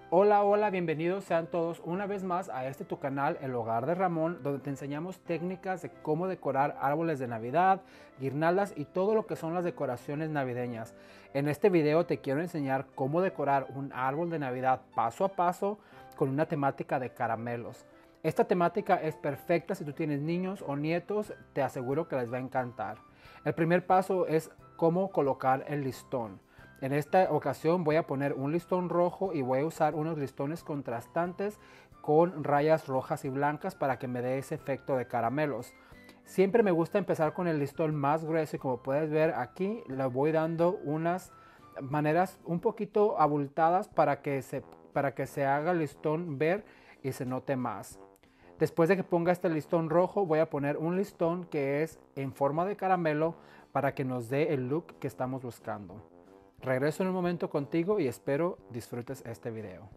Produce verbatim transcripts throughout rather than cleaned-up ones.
Hola, hola, bienvenidos sean todos una vez más a este tu canal, El Hogar de Ramón, donde te enseñamos técnicas de cómo decorar árboles de Navidad, guirnaldas y todo lo que son las decoraciones navideñas. En este video te quiero enseñar cómo decorar un árbol de Navidad paso a paso con una temática de caramelos. Esta temática es perfecta si tú tienes niños o nietos, te aseguro que les va a encantar. El primer paso es cómo colocar el listón. En esta ocasión voy a poner un listón rojo y voy a usar unos listones contrastantes con rayas rojas y blancas para que me dé ese efecto de caramelos. Siempre me gusta empezar con el listón más grueso y como puedes ver aquí le voy dando unas maneras un poquito abultadas para que se, para que se haga el listón ver y se note más. Después de que ponga este listón rojo voy a poner un listón que es en forma de caramelo para que nos dé el look que estamos buscando. Regreso en un momento contigo y espero disfrutes este video.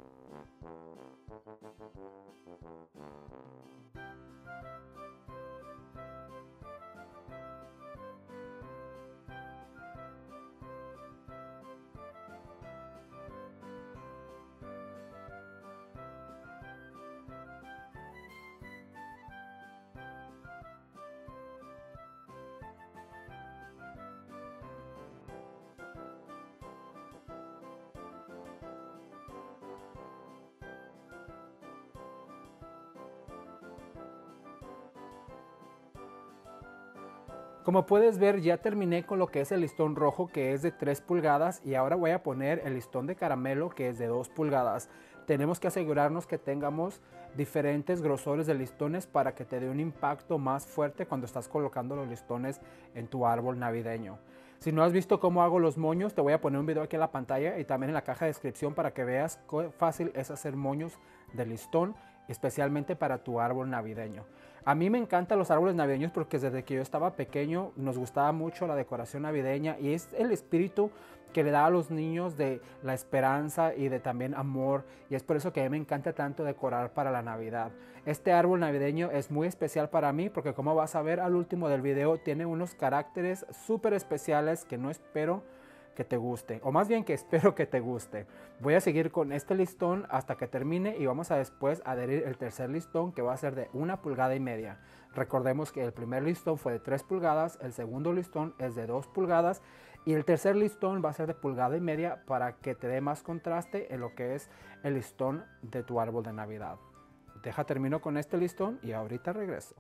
Como puedes ver, ya terminé con lo que es el listón rojo, que es de tres pulgadas, y ahora voy a poner el listón de caramelo, que es de dos pulgadas. Tenemos que asegurarnos que tengamos diferentes grosores de listones para que te dé un impacto más fuerte cuando estás colocando los listones en tu árbol navideño. Si no has visto cómo hago los moños, te voy a poner un video aquí en la pantalla y también en la caja de descripción para que veas qué fácil es hacer moños de listón, especialmente para tu árbol navideño. A mí me encantan los árboles navideños porque desde que yo estaba pequeño nos gustaba mucho la decoración navideña y es el espíritu que le da a los niños de la esperanza y de también amor, y es por eso que a mí me encanta tanto decorar para la Navidad. Este árbol navideño es muy especial para mí porque, como vas a ver al último del video, tiene unos caracteres súper especiales que no espero que te guste, o más bien que espero que te guste. Voy a seguir con este listón hasta que termine y vamos a después adherir el tercer listón, que va a ser de una pulgada y media. Recordemos que el primer listón fue de tres pulgadas, el segundo listón es de dos pulgadas y el tercer listón va a ser de pulgada y media para que te dé más contraste en lo que es el listón de tu árbol de Navidad. Deja termino con este listón y ahorita regreso.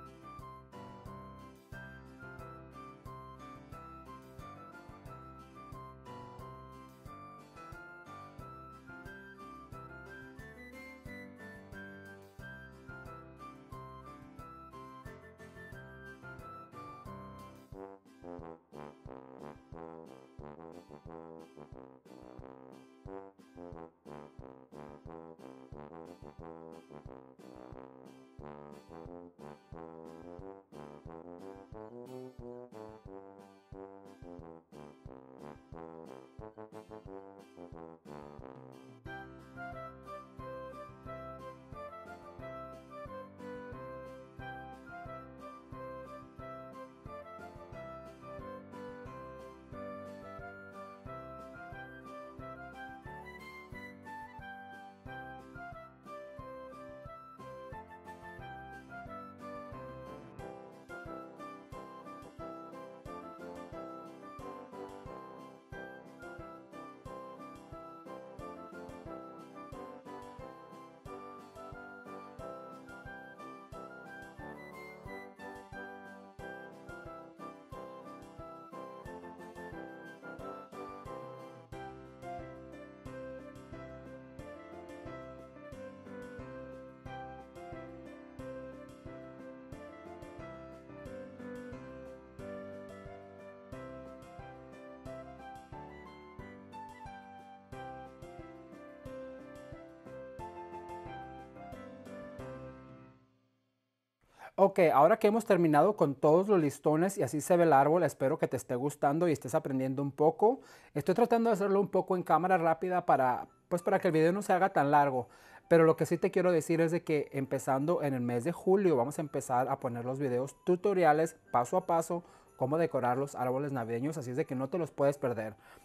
Ok, ahora que hemos terminado con todos los listones y así se ve el árbol, espero que te esté gustando y estés aprendiendo un poco. Estoy tratando de hacerlo un poco en cámara rápida para, pues para que el video no se haga tan largo. Pero lo que sí te quiero decir es de que empezando en el mes de julio vamos a empezar a poner los videos tutoriales paso a paso cómo decorar los árboles navideños, así es de que no te los puedes perder.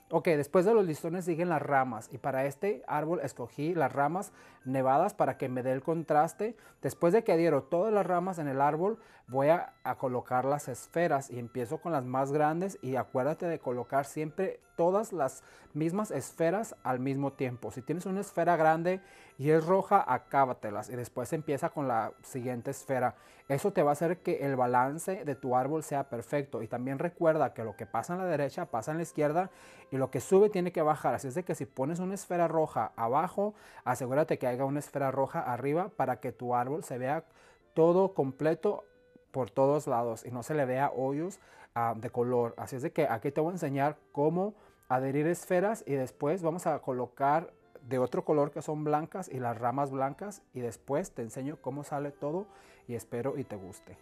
Ok, después de los listones siguen las ramas y para este árbol escogí las ramas nevadas para que me dé el contraste. Después de que adhiero todas las ramas en el árbol, voy a, a colocar las esferas y empiezo con las más grandes y acuérdate de colocar siempre todas las mismas esferas al mismo tiempo. Si tienes una esfera grande y es roja, acábatelas y después empieza con la siguiente esfera. Eso te va a hacer que el balance de tu árbol sea perfecto y también recuerda que lo que pasa en la derecha pasa en la izquierda y lo que sube tiene que bajar. Así es de que si pones una esfera roja abajo, asegúrate que haya una esfera roja arriba para que tu árbol se vea todo completo por todos lados y no se le vea hoyos uh, de color. Así es de que aquí te voy a enseñar cómo adherir esferas y después vamos a colocar de otro color que son blancas y las ramas blancas y después te enseño cómo sale todo y espero y te guste.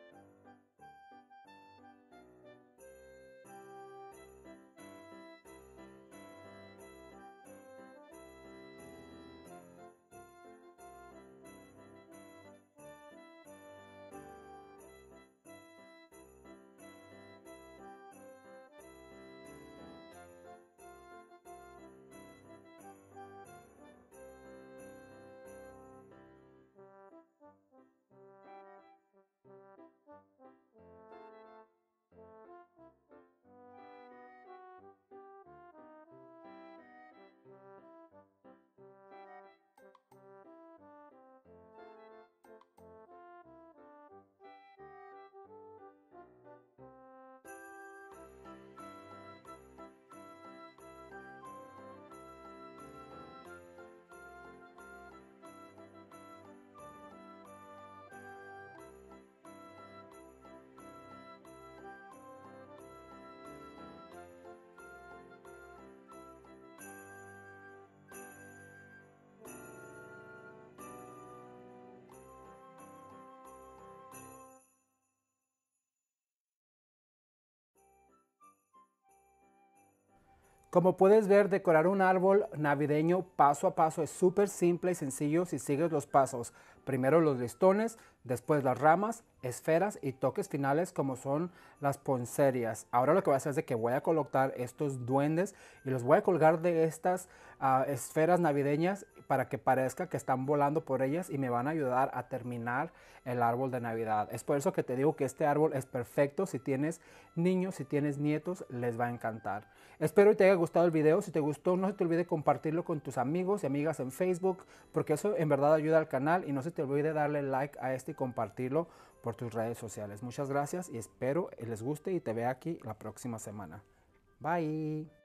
Como puedes ver, decorar un árbol navideño paso a paso es súper simple y sencillo si sigues los pasos. Primero los listones, después las ramas, esferas y toques finales como son las poncerias. Ahora lo que voy a hacer es de que voy a colocar estos duendes y los voy a colgar de estas uh, esferas navideñas para que parezca que están volando por ellas y me van a ayudar a terminar el árbol de Navidad. Es por eso que te digo que este árbol es perfecto. Si tienes niños, si tienes nietos, les va a encantar. Espero que te haya gustado el video. Si te gustó, no se te olvide compartirlo con tus amigos y amigas en Facebook, porque eso en verdad ayuda al canal. Y no se te olvide darle like a este y compartirlo por tus redes sociales. Muchas gracias y espero les guste y te vea aquí la próxima semana. Bye.